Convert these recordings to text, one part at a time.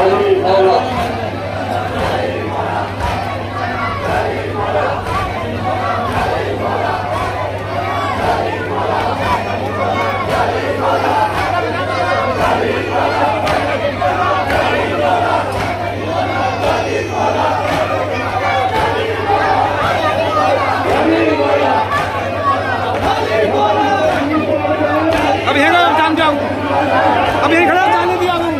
अब यहीं जान जाऊँ, अब यहीं खड़ा जाने दिया हूँ।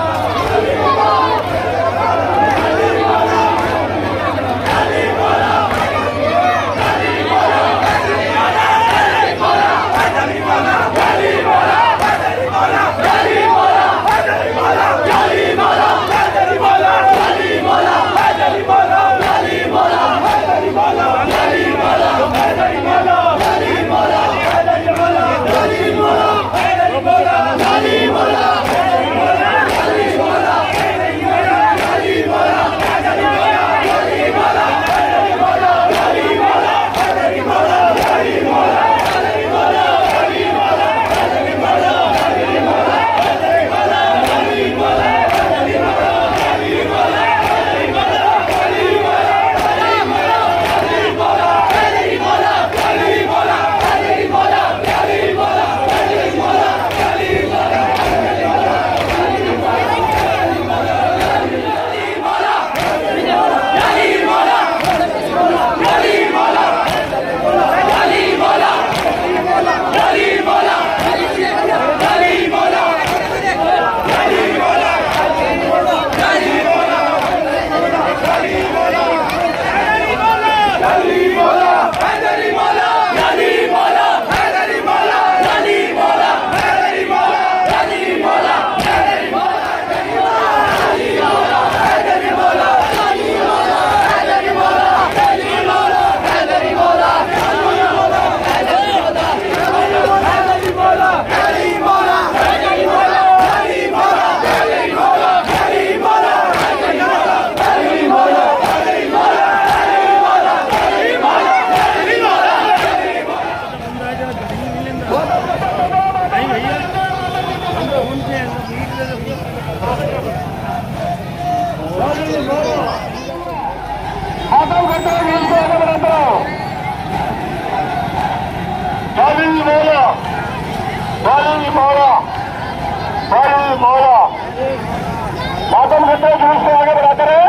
मातम करते हुए जुलूस को आगे बढ़ाते रहे।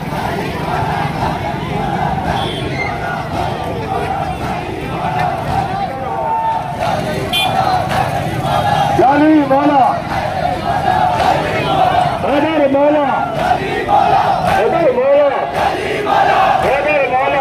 लाली मौला, हैदर मौला, हैदर मौला, हैदर मौला,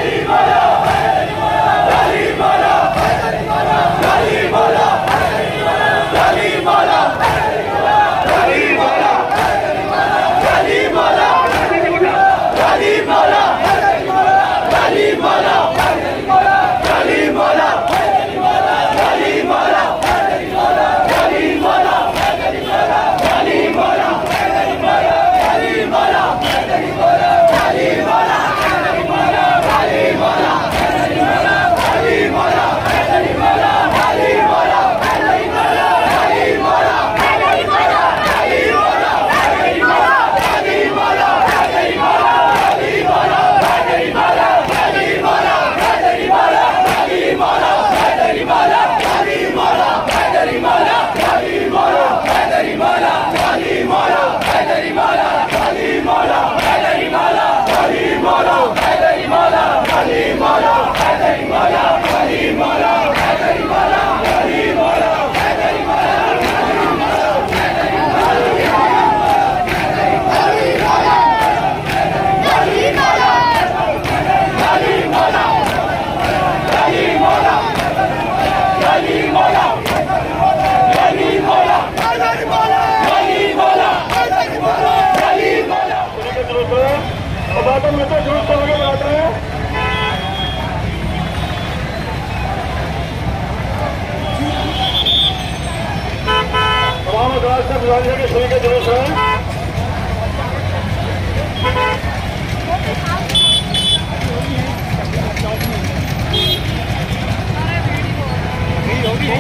के जुलूस है।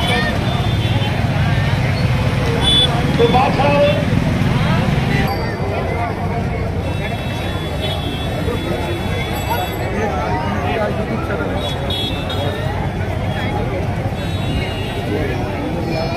तो बात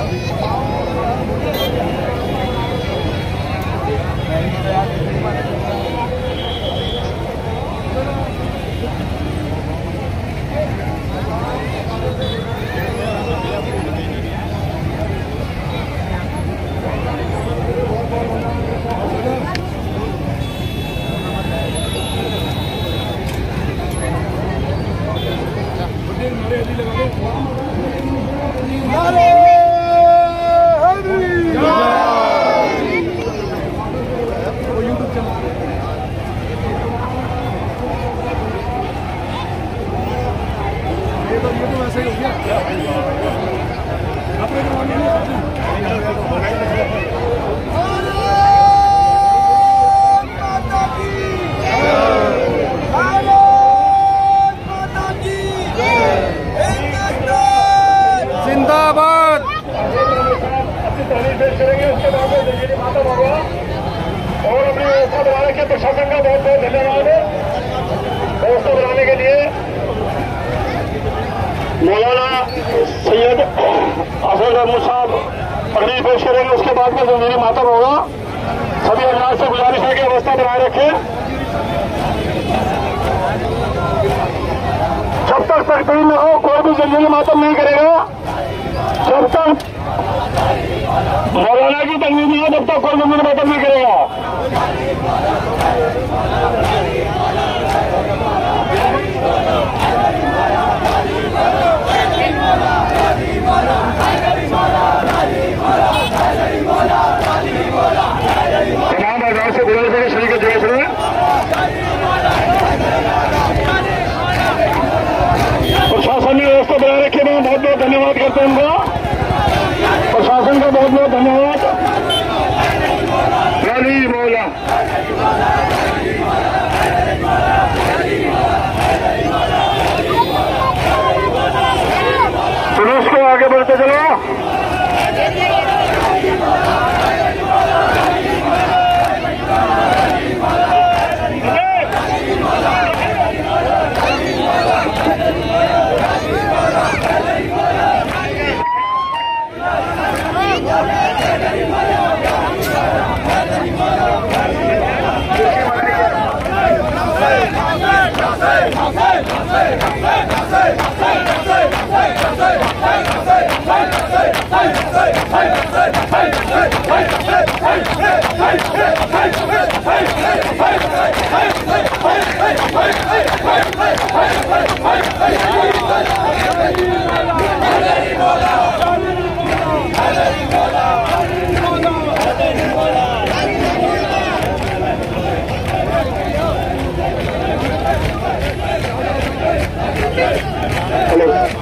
जिंदाबाद। करेंगे उसके बाद में माता होगा और अपनी व्यवस्था बनाने के प्रशासन का बहुत बहुत धन्यवाद है। व्यवस्था बनाने के लिए मौलाना सैयद अफजल रहमत साहब तकरीर पेश करेंगे, उसके बाद में जंजीरी मातम होगा। सभी अजलास से गुजारिश है कि व्यवस्था बनाए रखें। जब तक तकरीर न हो कोई भी जंजीरी मातम नहीं करेगा। जब तक मौलाना की तकलीफ नहीं है तब तक कोई जमीन मातम नहीं करेगा। तमाम आजाद से गुजारिश है शरीक जगह से प्रशासन ने व्यवस्था बनाए रखे। मैं बहुत बहुत धन्यवाद करता हूँ उनका, प्रशासन का बहुत बहुत धन्यवाद। अली मौला जुलूस को आगे बढ़ते चलो। हेलो